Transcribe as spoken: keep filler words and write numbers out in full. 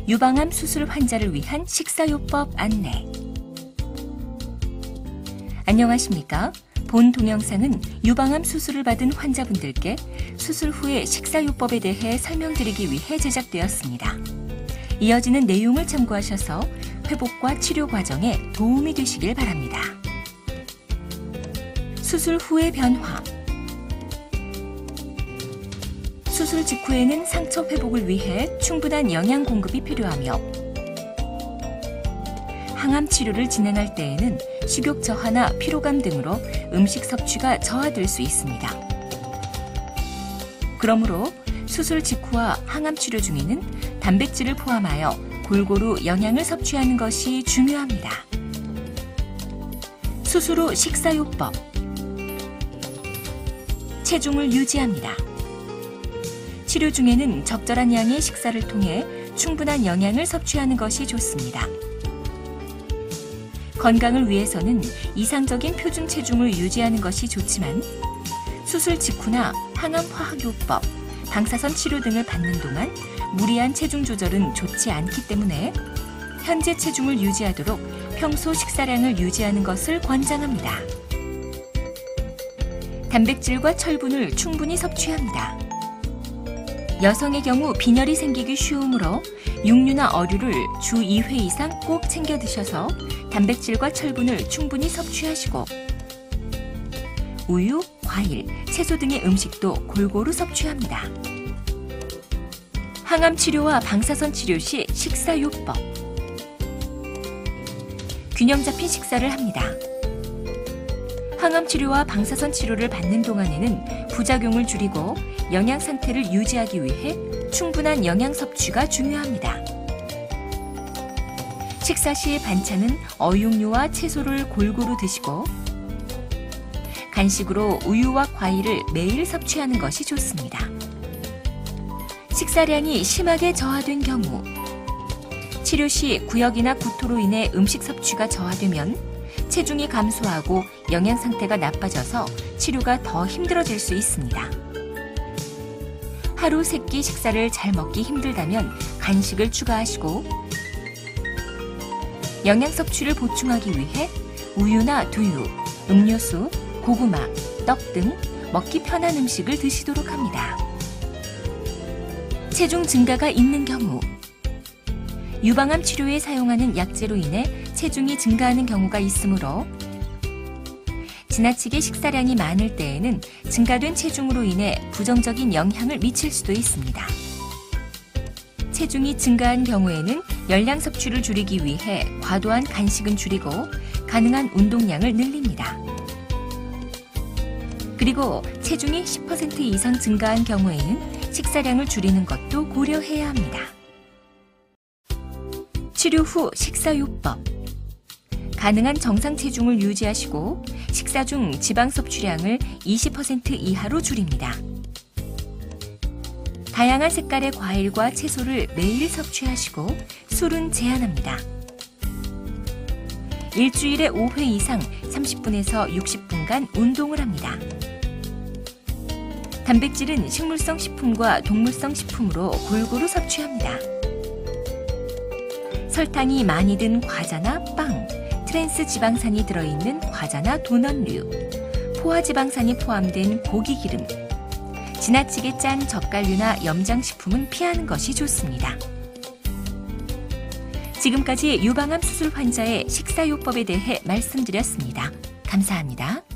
유방암 수술 환자를 위한 식사요법 안내. 안녕하십니까? 본 동영상은 유방암 수술을 받은 환자분들께 수술 후의 식사요법에 대해 설명드리기 위해 제작되었습니다. 이어지는 내용을 참고하셔서 회복과 치료 과정에 도움이 되시길 바랍니다. 수술 후의 변화. 수술 직후에는 상처 회복을 위해 충분한 영양 공급이 필요하며 항암 치료를 진행할 때에는 식욕 저하나 피로감 등으로 음식 섭취가 저하될 수 있습니다. 그러므로 수술 직후와 항암 치료 중에는 단백질을 포함하여 골고루 영양을 섭취하는 것이 중요합니다. 수술 후 식사요법. 체중을 유지합니다. 치료 중에는 적절한 양의 식사를 통해 충분한 영양을 섭취하는 것이 좋습니다. 건강을 위해서는 이상적인 표준 체중을 유지하는 것이 좋지만 수술 직후나 항암 화학요법, 방사선 치료 등을 받는 동안 무리한 체중 조절은 좋지 않기 때문에 현재 체중을 유지하도록 평소 식사량을 유지하는 것을 권장합니다. 단백질과 철분을 충분히 섭취합니다. 여성의 경우 빈혈이 생기기 쉬우므로 육류나 어류를 주 이 회 이상 꼭 챙겨 드셔서 단백질과 철분을 충분히 섭취하시고 우유, 과일, 채소 등의 음식도 골고루 섭취합니다. 항암 치료와 방사선 치료 시 식사요법. 균형 잡힌 식사를 합니다. 항암 치료와 방사선 치료를 받는 동안에는 부작용을 줄이고 영양 상태를 유지하기 위해 충분한 영양 섭취가 중요합니다. 식사 시 반찬은 어육류와 채소를 골고루 드시고 간식으로 우유와 과일을 매일 섭취하는 것이 좋습니다. 식사량이 심하게 저하된 경우, 치료 시 구역이나 구토로 인해 음식 섭취가 저하되면 체중이 감소하고 영양 상태가 나빠져서 치료가 더 힘들어질 수 있습니다. 하루 세 끼 식사를 잘 먹기 힘들다면 간식을 추가하시고 영양 섭취를 보충하기 위해 우유나 두유, 음료수, 고구마, 떡 등 먹기 편한 음식을 드시도록 합니다. 체중 증가가 있는 경우, 유방암 치료에 사용하는 약제로 인해 체중이 증가하는 경우가 있으므로 지나치게 식사량이 많을 때에는 증가된 체중으로 인해 부정적인 영향을 미칠 수도 있습니다. 체중이 증가한 경우에는 열량 섭취를 줄이기 위해 과도한 간식은 줄이고 가능한 운동량을 늘립니다. 그리고 체중이 십 퍼센트 이상 증가한 경우에는 식사량을 줄이는 것도 고려해야 합니다. 치료 후 식사요법. 가능한 정상 체중을 유지하시고 식사 중 지방 섭취량을 이십 퍼센트 이하로 줄입니다. 다양한 색깔의 과일과 채소를 매일 섭취하시고 술은 제한합니다. 일주일에 오 회 이상 삼십 분에서 육십 분간 운동을 합니다. 단백질은 식물성 식품과 동물성 식품으로 골고루 섭취합니다. 설탕이 많이 든 과자나 빵, 트랜스 지방산이 들어있는 과자나 도넛류, 포화지방산이 포함된 고기기름, 지나치게 짠 젓갈류나 염장식품은 피하는 것이 좋습니다. 지금까지 유방암 수술 환자의 식사요법에 대해 말씀드렸습니다. 감사합니다.